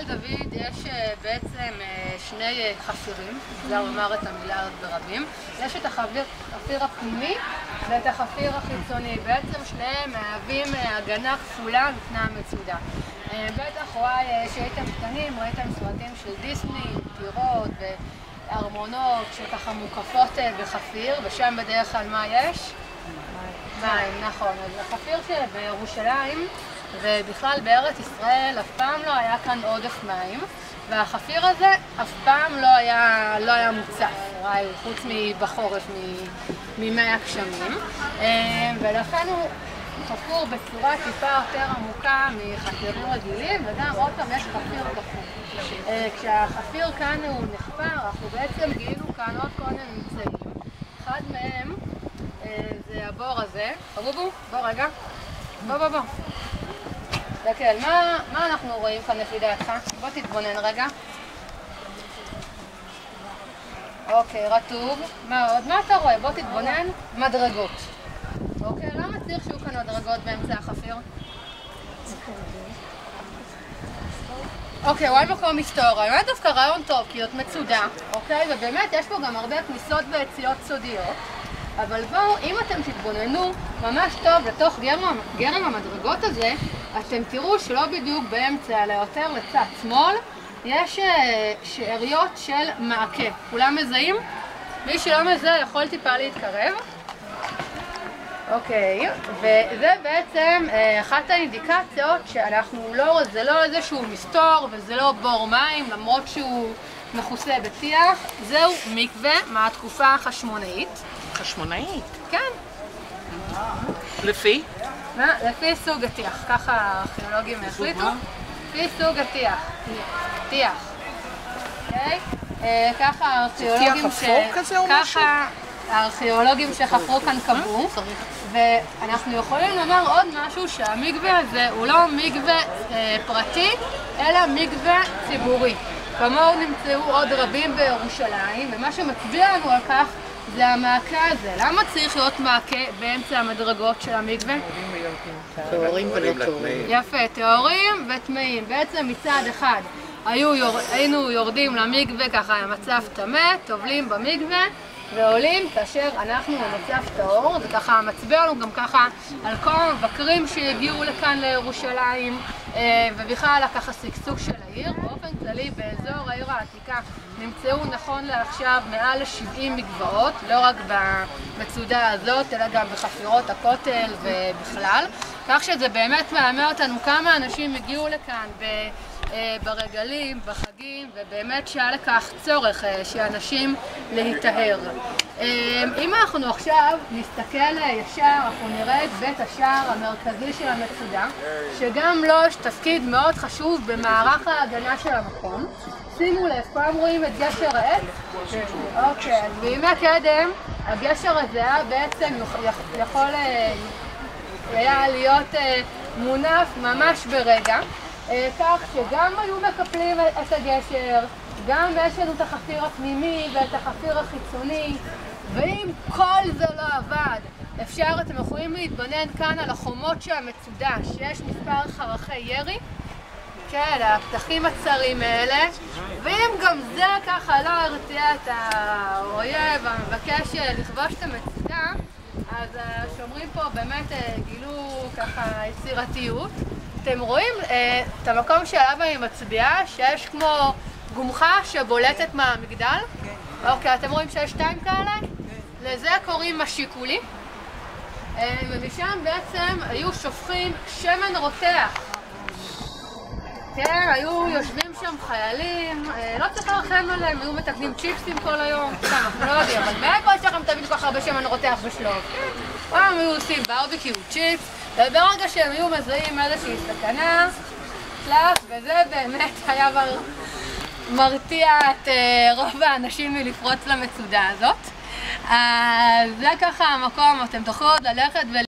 דוד יש בעצם שני חפירים, אפשר לומר את המילה הזאת ברבים. יש את החפיר הפנימי ואת החפיר החיצוני. בעצם שניהם מהווים הגנה כפולה מפני המצודה. בטח שהייתם קטנים, ראיתם סרטים של דיסני, טירות וארמונות שככה מוקפות בחפיר, ושם בדרך כלל מה יש? מים, נכון. אז החפיר שבירושלים ובכלל בארץ ישראל אף פעם לא היה כאן עודף מים, והחפיר הזה אף פעם לא היה מוצף, חוץ בחורף מימי הגשמים, ולכן הוא חפור בצורה טיפה יותר עמוקה מחפירים רגילים, וגם עוד פעם יש חפיר כפור. כשהחפיר כאן הוא נחפר, אנחנו בעצם גילינו כאן עוד כל מיני ממצאים. אחד מהם זה הבור הזה. בוא רגע. בוא. דקל, מה אנחנו רואים כאן לפי דעתך? בוא תתבונן רגע. אוקיי, רטוב. מה עוד? מה אתה רואה? בוא תתבונן. מדרגות. אוקיי, למה צריך שיהיו כאן מדרגות באמצע החפיר? אוקיי, וואי מקום היסטוריה. באמת דווקא רעיון טוב, כי זאת מצודה. אוקיי, ובאמת יש פה גם הרבה כניסות ויציאות סודיות. אבל בואו, אם אתם תתבוננו ממש טוב לתוך גרם המדרגות הזה, אתם תראו שלא בדיוק באמצע, אלא יותר לצד שמאל, יש שאריות של מעקה. כולם מזהים? מי שלא מזהה יכול טיפה להתקרב. אוקיי, וזה בעצם אחת האינדיקציות שאנחנו לא, זה לא איזשהו מסתור וזה לא בור מים, למרות שהוא מכוסה בטיח. זהו מקווה מהתקופה החשמונאית. חשמונאית? כן. לפי? לפי סוג הטיח, ככה הארכיאולוגים החליטו. לפי סוג הטיח. טיח. אוקיי? ככה הארכיאולוגים שחפרו כאן קבעו. ואנחנו יכולים לומר עוד משהו, שהמקווה הזה הוא לא מקווה פרטי, אלא מקווה ציבורי. כמוהו נמצאו עוד רבים בירושלים, ומה שמצביע לנו על כך זה המעקה הזה. למה צריך להיות מעקה באמצע המדרגות של המקווה? טהורים ולא טהורים. יפה, טהורים וטמאים. בעצם מצד אחד היינו יורדים למקווה ככה במצב טמא, טובלים במקווה ועולים כאשר אנחנו במצב טהור. זה ככה מצביע לנו גם ככה על כל המבקרים שהגיעו לכאן לירושלים ובכלל ככה שגשוג של העיר. באופן כללי באזור העיר העתיקה נמצאו נכון לעכשיו מעל ל-70 מקוואות, לא רק במצודה הזאת אלא גם בחפירות הכותל ובכלל, כך שזה באמת מאמה אותנו כמה אנשים הגיעו לכאן ברגלים, בחגים, ובאמת שהיה לכך צורך שאנשים להיטהר. אם אנחנו עכשיו נסתכל ישר, אנחנו נראה את בית השער המרכזי של המצודה, שגם לו יש תפקיד מאוד חשוב במערך ההגנה של המקום. שימו לב, פעם רואים את גשר העץ? אוקיי, אז בימי קדם הגשר הזה היה בעצם יכול היה להיות מונף ממש ברגע, כך שגם היו מקפלים את הגשר, גם יש לנו את החפיר הפנימי ואת החפיר החיצוני, ואם כל זה לא עבד, אתם יכולים להתבונן כאן על החומות של המצודה, שיש מספר חרכי ירי, כן, הפתחים הצרים האלה, ואם גם זה ככה לא הרתיע את האויב המבקש לכבוש את המצודה, אז השומרים פה באמת גילו ככה יצירתיות. אתם רואים את המקום שעליו אני מצביעה, שיש כמו גומחה שבולטת מהמגדל? כן. אוקיי, אתם רואים שיש שתיים כאלה? כן. לזה קוראים השיקולי. ומשם בעצם היו שופכים שמן רותח. כן, היו יושבים שם חיילים, לא צריך לרחם עליהם, היו מתקנים צ'יפסים כל היום, אנחנו לא יודעים, אבל מאיפה יש לכם תמיד כל כך הרבה שמן רותח בשלוב? פעם היו עושים ברביקיו, צ'יפס, וברגע שהם היו מזהים איזושהי סכנה, קלף, וזה באמת היה מרתיע את רוב האנשים מלפרוץ למצודה הזאת. אז זה ככה המקום, אתם תוכלו עוד ללכת